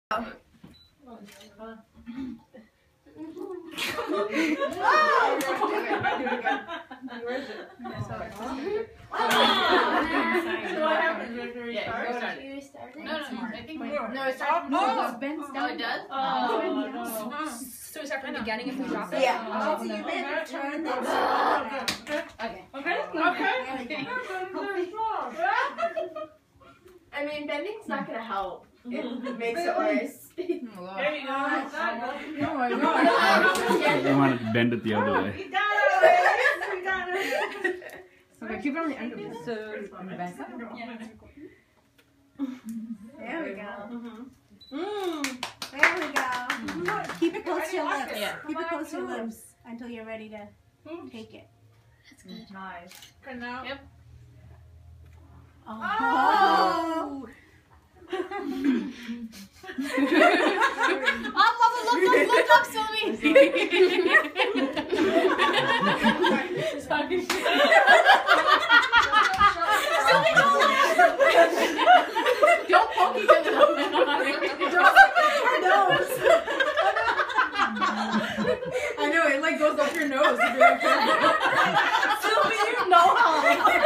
Oh. it does? So we start from the beginning if we drop it? Yeah. So you better turn that. Okay. Okay. I mean, bending's not gonna help. It makes it worse. There you go. Oh my god. I want to bend it the other way. We got it. We got it. Okay, keep it on the end of it. So, back up. There we go. There we go. Keep it close to your lips. Yeah. Keep it close to your lips until you're ready to take it. That's good. Nice. Good now. Yep. Oh! Look up, Sylvie! Don't poke each other. Don't look at her nose. I know, it like goes up your nose if you're like Sylvie, you know how.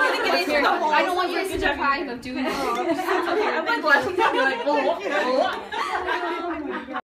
I don't want you to be deprived of doing it. Okay, I'm like watching you be like, oh.